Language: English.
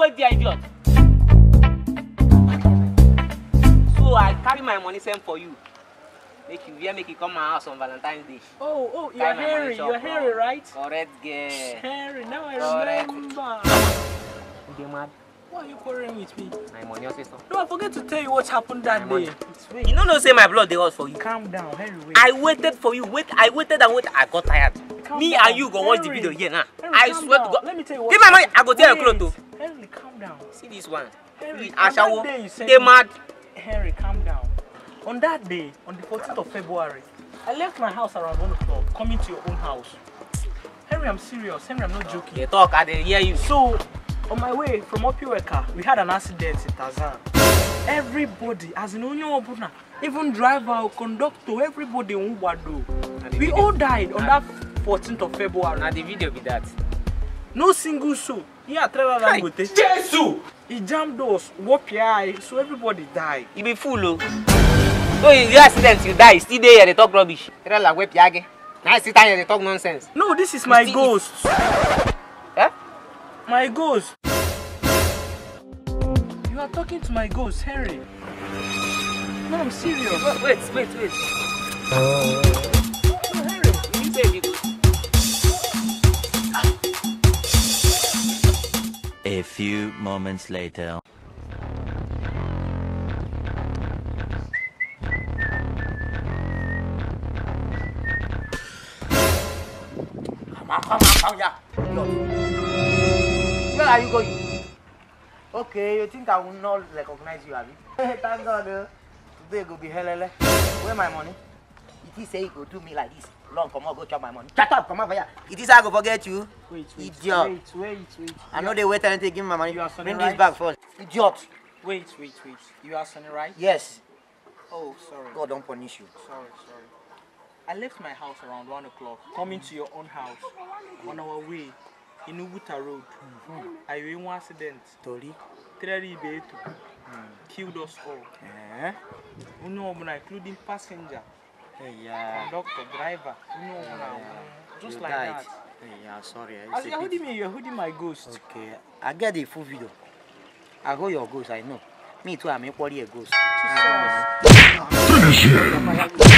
wait there, idiot. So I carry my money sent for you. Make you come my house on Valentine's Day. Oh, you're Harry. You're Harry, right? Correct, girl. Harry, now I remember. You mad? Why are you quarreling with me? My money, your sister. No, I forget to tell you what happened that day. You know, say my blood they was for you. Calm down, Harry. Wait. I waited for you. I waited and waited. I got tired. Me down. and you go watch the video here now. Harry, I swear to God. Let me tell you what. Give my money. I go tell your clothes too. Harry, calm down. See this one. Harry, Ashawo. They They mad. Harry, calm down. On that day, on the 14th of February, I left my house around 1 o'clock, coming to your own house. Henry, I'm serious. Henry, I'm not joking. They talk, I they hear you. So, on my way from Opiweka, we had an accident in Tazan. Everybody, as in Onyo Obuna, even driver, conductor, everybody in Ubado. We all died on that 14th of February. Now the video be that. No single soul. Yeah, trailer language. Jesus! He jammed us, whoop your eye, so everybody died. You be fool, oh. So in the accident you die, still there they talk rubbish. Trailer whip yage. Now sit down here they talk nonsense. No, this is my ghost. Eh? My ghost. You are talking to my ghost, Harry. No, I'm serious. Wait. No, Harry. You say you go. A few moments later. Come, yeah. Where are you going? Okay, you think I will not recognize you, Abby? Thank God, today go be helele. Where my money? It is say you go do me like this. Long come on, go chop my money. Shut up, come over here. It is I go forget you. Wait. Idiot. Wait. I know they wait and take give me my money. You are Sonny, bring right? this back first. Idiot. Wait. You are Sonny, right? Yes. Oh, sorry. God don't punish you. Sorry. I left my house around 1 o'clock, coming to your own house. On our way, in Ubuta Road, I had one accident. Tori. Killed us all. Eh? Including passenger, Yeah. conductor, driver. Just You like died. that. Yeah, sorry. As you're holding me, you're holding my ghost. Okay. I get the full video. I hold your ghost, I know. Me too, I'm equally a ghost. Jesus. Finish him!